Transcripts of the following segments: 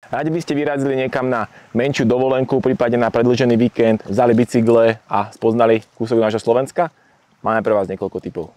Radi by ste vyrazili niekam na menšiu dovolenku, prípadne na predĺžený víkend, vzali bicykle a spoznali kúsok nášho Slovenska? Máme pre vás niekoľko tipov.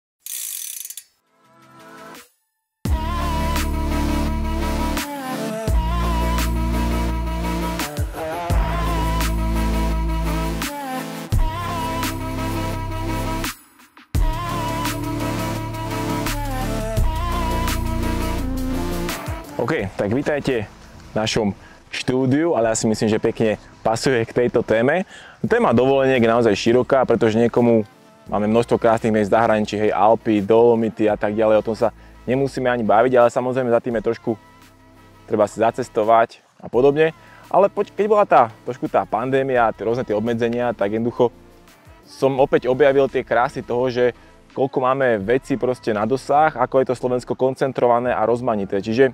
OK, tak vítajte v našom štúdiu, ale ja si myslím, že pekne pasuje k tejto téme. Téma dovoleniek je naozaj široká, pretože niekomu máme množstvo krásnych miest v zahraničí, hej, Alpy, Dolomity a tak ďalej, o tom sa nemusíme ani baviť, ale samozrejme za tým je trošku treba si zacestovať a podobne. Ale keď bola trošku tá pandémia, rôzne tie obmedzenia, tak jednoducho som opäť objavil tie krásy toho, že koľko máme vecí proste na dosah, ako je to Slovensko koncentrované a rozmanité. Čiže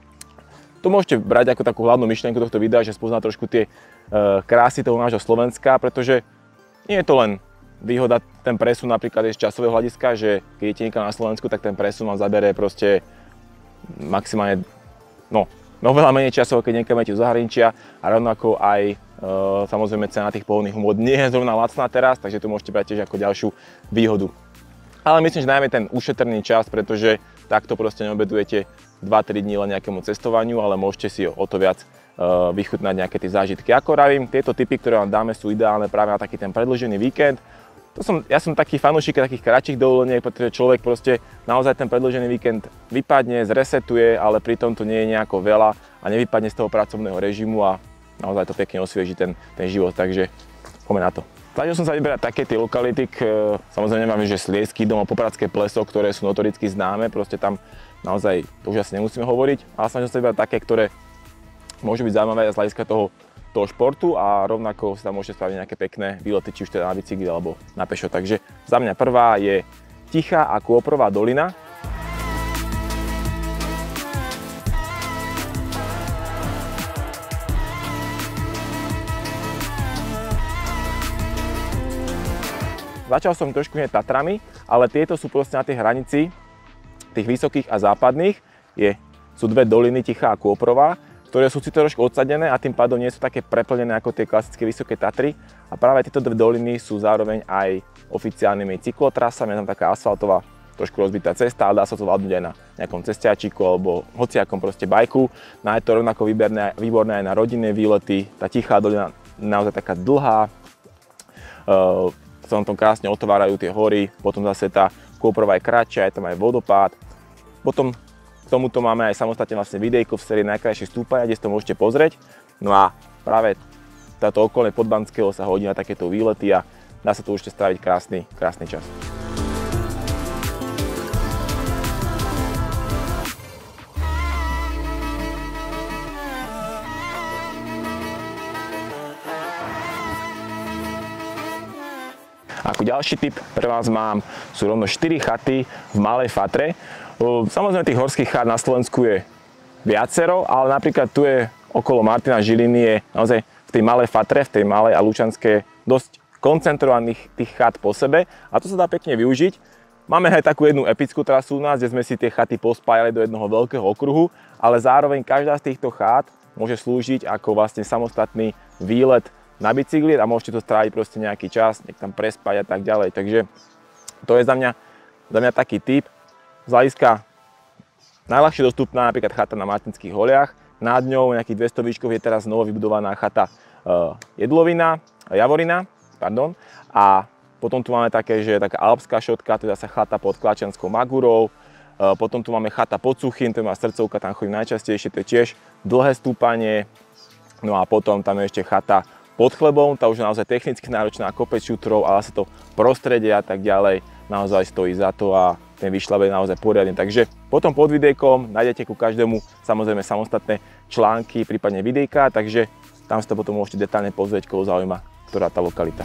to môžete brať ako takú hlavnú myšlienku tohto videa, že spoznať trošku tie krásy toho nášho Slovenska, pretože nie je to len výhoda, ten presun napríklad je z časového hľadiska, že keď idete niekam na Slovensku, tak ten presun vám zabere proste maximálne, no veľa menej časov, keď niekam idete do zahraničia a rovnako aj samozrejme cena tých pohonných hmôt nie je zrovna lacná teraz, takže to môžete brať tiež ako ďalšiu výhodu. Ale myslím, že najmä ten ušetrný čas, pretože takto proste neobedujete 2-3 dní len nejakému cestovaniu, ale môžete si o to viac vychutnať nejaké tie zážitky. Ako vravím, tieto tipy, ktoré vám dáme, sú ideálne práve na taký ten predĺžený víkend. Ja som taký fanúšik takých kratších dovoleniek, pretože človek proste naozaj ten predĺžený víkend vypadne, zresetuje, ale pritom to nie je nejako veľa a nevypadne z toho pracovného režimu a naozaj to pekne osvieži ten život, takže poďme na to. Snažil som sa vyberať také tie lokality, samozrejme máme, že Sliezský dom a Popradské pleso, ktoré sú notoricky známe, proste tam naozaj to už asi nemusíme hovoriť, ale snažil som sa vyberať také, ktoré môžu byť zaujímavé z hľadiska toho športu a rovnako si tam môžete spraviť nejaké pekné výlety, či už teda na bicykli alebo na pešo. Takže za mňa prvá je Tichá a Kôprová dolina. Začal som trošku hneď Tatrami, ale tieto sú proste na tej hranici tých vysokých a západných. Sú dve doliny, Tichá a Kôprová, ktoré sú si trošku odsadené a tým pádom nie sú také preplnené ako tie klasické vysoké Tatry. A práve tieto dve doliny sú zároveň aj oficiálnymi cyklotrasami, je tam taká asfaltová, trošku rozbitá cesta, ale dá sa to zvládnuť aj na nejakom cestiačiku alebo hociakom proste bajku. No je to rovnako výborné aj na rodinné výlety. Tá Tichá dolina je naozaj taká dlhá, sa tam krásne otvárajú tie hory, potom zase tá Kôprová je kratšia, je tam aj vodopád. Potom k tomuto máme aj samostatne vlastne videjko v sérii Najkrajšie stúpania, kde si to môžete pozrieť. No a práve táto okolie Podbanského sa hodí na takéto výlety a dá sa tu určite stráviť krásny čas. Ako ďalší tip pre vás sú rovno 4 chaty v Malej Fatre. Samozrejme tých horských chát na Slovensku je viacero, ale napríklad tu je okolo Martina Žiliny je naozaj v tej Malej Fatre, v tej Malej a Lučanskej dosť koncentrovaných tých chát po sebe a to sa dá pekne využiť. Máme aj takú jednu epickú trasu u nás, kde sme si tie chaty pospájali do jednoho veľkého okruhu, ale zároveň každá z týchto chát môže slúžiť ako vlastne samostatný výlet na bicykli a môžete to stráviť proste nejaký čas, nech tam prespať a tak ďalej. Takže to je za mňa taký tip. Z hľadiska najľahšie dostupná napríklad chata na Martinských holiach. Nad ňou nejakých 200 výškov je teraz novo vybudovaná chata Javorina. A potom tu máme také, že je taká alpská šotka, to je zase chata pod Klačanskou Magurou. Potom tu máme chata pod Suchým, to je moja srdcovka, tam chodím najčastejšie, to je tiež dlhé stúpanie. No a potom tam je ešte chata pod Chlebom, tá už je naozaj technicky náročná, kopec šutrov, ale sa to prostredie a tak ďalej naozaj stojí za to a ten výšľab je naozaj poriadny. Takže potom pod videjkom nájdete ku každému samozrejme samostatné články, prípadne videjka, takže tam si to potom môžete detálne pozrieť, koho zaujíma ktorá tá lokalita.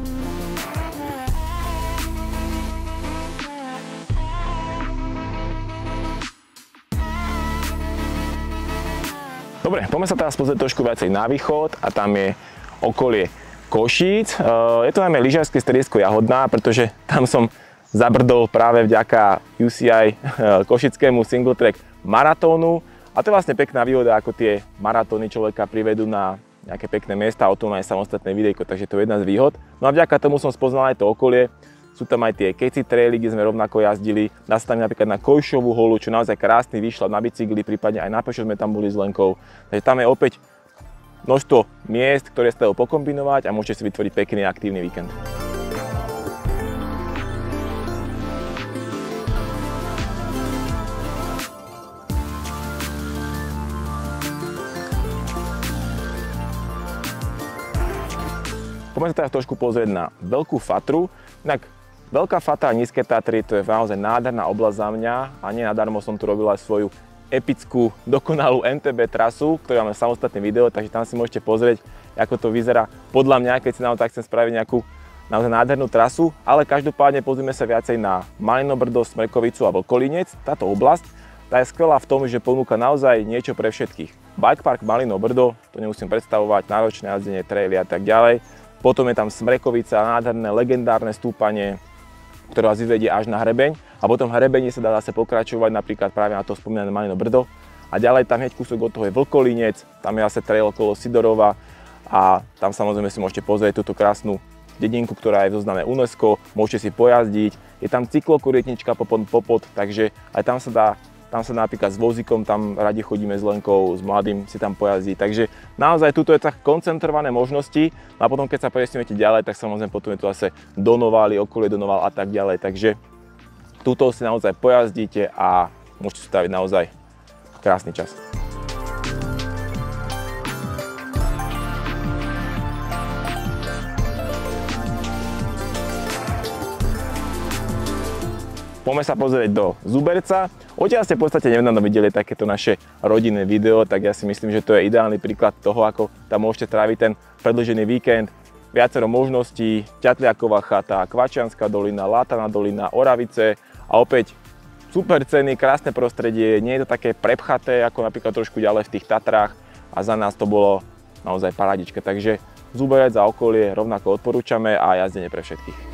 Dobre, poďme sa teraz pozrieť trošku viacej na východ a tam je okolie Košíc. Je to najmä lyžiarske stredisko Jahodná, pretože tam som zabrdol práve vďaka UCI košickému single track maratónu A to je vlastne pekná výhoda, ako tie maratóny človeka privedú na nejaké pekné miesta, o tom aj samostatné videjko, takže to je jedna z výhod. No a vďaka tomu som spoznal aj to okolie. Sú tam aj tie Keci traily, kde sme rovnako jazdili. Dá sa tam napríklad na Kojšovú holu, čo naozaj krásny výšľad na bicykli, prípadne aj na pešo sme tam boli s Lenkou. Takže tam je opäť množstvo miest, ktoré sa dajú pokombinovať a môžete si vytvoriť pekný aktívny víkend. Poďme sa teraz trošku pozrieť na Veľkú Fatru. Inak Veľká Fatra a Nízke Tatry, to je naozaj nádherná oblasť za mňa a nie nadarmo som tu robil aj svoju epickú, dokonalú MTB trasu, ktorú máme samostatné video, takže tam si môžete pozrieť, ako to vyzerá podľa mňa, keď si naozaj chcem spraviť nejakú naozaj nádhernú trasu, ale každopádne pozrieme sa viacej na Malinobrdo, Smrekovicu a Vlkolínec. Táto oblasť tá je skvelá v tom, že ponúka naozaj niečo pre všetkých. Bikepark Malinobrdo, to nemusím predstavovať, náročné jazdenie, traily a tak ďalej. Potom je tam Smrekovica, nádherné, legendárne stúpanie, ktoré vás vyvedie až na hrebeň a potom v hrebení sa dá zase pokračovať napríklad práve na to spomínané Malinobrdo a ďalej tam hneď kúsok od toho je Vlkolínec, tam je zase trail okolo Sidorova a tam samozrejme si môžete pozrieť túto krásnu dedinku, ktorá je v zozname UNESCO, môžete si pojazdiť, je tam cyklokurietnička Popod, takže aj tam sa napríklad s vozíkom, tam radi chodíme s Lenkou, s mladým si tam pojazdiť. Takže naozaj tuto je tak koncentrované možnosti a potom keď sa presuniete ďalej, tak samozrejme potom je tu zase Donovaly, okolie Donoval a tak ďalej. Takže tuto si naozaj pojazdíte a môžete spraviť naozaj krásny čas. Poďme sa pozrieť do Zuberca. Odtiaľ ste v podstate nedávno videli takéto naše rodinné video, tak ja si myslím, že to je ideálny príklad toho, ako tam môžete tráviť ten predĺžený víkend. Viacero možností, Ťatliaková chata, Kvačianska dolina, Látana dolina, Oravice a opäť super ceny, krásne prostredie, nie je to také prepchaté ako napríklad trošku ďalej v tých Tatrách a za nás to bolo naozaj parádička. Takže Zuberec a okolie rovnako odporúčame a jazdenie pre všetkých.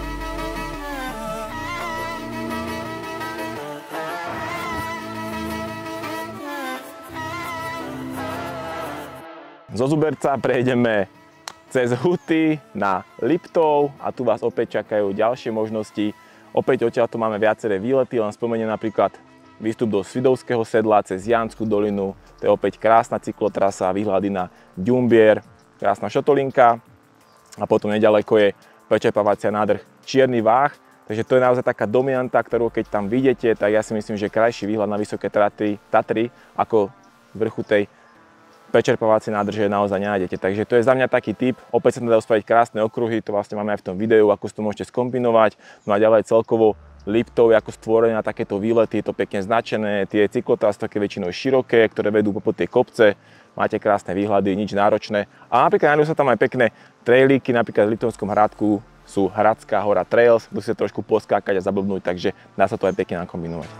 Zo Zuberca prejdeme cez Huty na Liptov a tu vás opäť čakajú ďalšie možnosti. Opäť odtiaľto máme viaceré výlety, len spomeniem napríklad výstup do Svidovského sedla cez Janskú dolinu. To je opäť krásna cyklotrasa, výhľady na Ďumbier, krásna šotolinka a potom nedaleko je prečerpávacia nádrh Čierny Váh. Takže to je naozaj taká dominanta, ktorú keď tam vidíte, tak ja si myslím, že krajší výhľad na vysoké Tatry ako z vrchu tej prečerpávacie nádrže naozaj nenájdete. Takže to je za mňa taký tip. Opäť sa dajú spraviť krásne okruhy, to vlastne máme aj v tom videu, ako si to môžete skombinovať. No a ďalej celkovo Liptov je ako stvorené na takéto výlety, je to pekne značené, tie cyklotrasy také väčšinou široké, ktoré vedú po tie kopce, máte krásne výhľady, nič náročné. A napríklad nájdú sa tam aj pekné trailíky, napríklad v Liptovskom Hradku sú Hradská hora Trails, musíte trošku poskákať a zablbnúť, takže dá sa to aj pekne nakombinovať.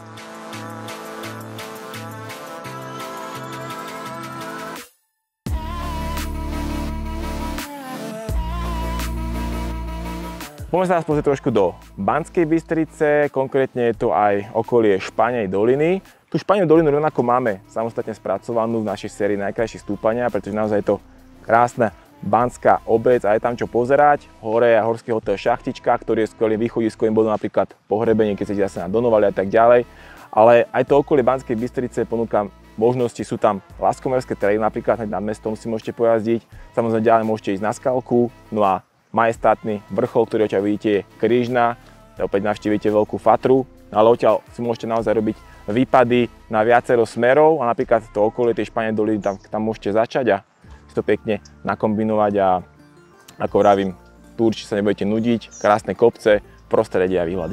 Poďme sa teraz pozrieť trošku do Banskej Bystrice, konkrétne je to aj okolie Španej doliny. Tu Špaňu dolinu rovnako máme samostatne spracovanú v našej sérii najkrajších stúpania, pretože naozaj je to krásna banská obec a je tam čo pozerať. Hore je horský hotel Šachtička, ktorý je skvelým východiskovým bodom napríklad po hrebení, keď chcete zase na Donovaly a tak ďalej. Ale aj to okolie Banskej Bystrice ponúka možnosti, sú tam Laskomorské traily, napríklad nad mestom si môžete pojazdiť. Samozrejme ďalej môžete ísť na Skalku, no a majestátny vrchol, ktorý odtiaľ vidíte, je Krížna, opäť navštívite Veľkú Fatru, ale odtiaľ si môžete naozaj robiť výpady na viacero smerov a napríklad to okolie tej Španej doliny tam môžete začať a si to pekne nakombinovať a ako vravím, tu určite sa nebudete nudiť, krásne kopce, prostredie a výhľady.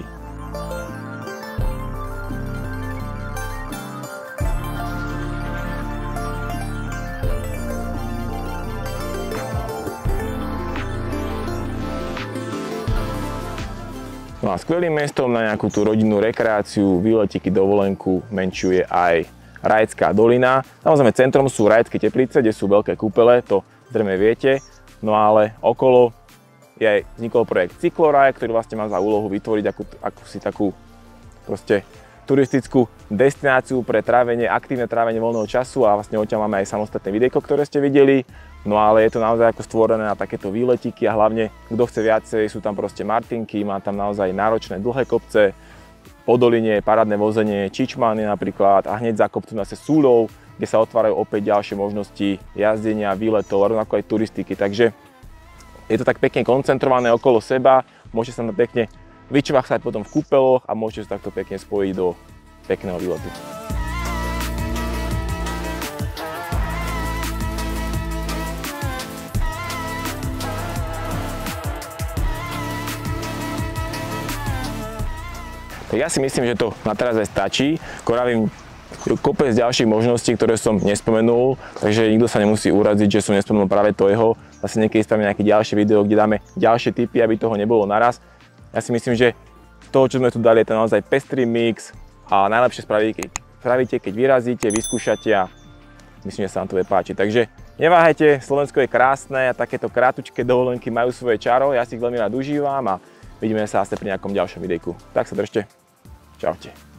No a skvelým mestom na nejakú tú rodinnú rekreáciu, výletíky, dovolenku menšiu je aj Rajecká dolina. Samozrejme centrom sú Rajecké Teplice, kde sú veľké kúpele, to zrejme viete. No ale okolo vznikol projekt Cykloraj, ktorý vlastne má za úlohu vytvoriť akúsi takú proste turistickú destináciu pre trávenie, aktívne trávenie voľného času a vlastne odtiaľ máme aj samostatné videjko, ktoré ste videli. No ale je to naozaj ako stvorené na takéto výletíky a hlavne, kto chce viacej, sú tam proste Martinky, má tam naozaj náročné dlhé kopce, po doline parádne vozenie Čičmany napríklad a hneď za kopcom zase Súľov, kde sa otvárajú opäť ďalšie možnosti jazdenia, výletov, rovnako aj turistiky. Takže je to tak pekne koncentrované okolo seba, môžete sa tam pekne vyčvachsať potom v kúpeloch a môžete sa takto pekne spojiť do pekného výletu. Tak ja si myslím, že to na teraz aj stačí. Koravím kopec ďalších možností, ktoré som nespomenul, takže nikto sa nemusí uraziť, že som nespomenul práve to jeho. Zase niekedy spravíme nejaké ďalšie video, kde dáme ďalšie tipy, aby toho nebolo naraz. Ja si myslím, že z toho, čo sme tu dali, je to naozaj pestrý mix a najlepšie spravíte, keď vyrazíte, vyskúšate a myslím, že sa vám to bude páčiť. Takže neváhajte, Slovensko je krásne a takéto krátučké dovolenky majú svoje čaro, ja si ich veľmi rád užívam a vidíme sa zase pri nejakom ďalšom videjku. Tak sa držte. Čaute.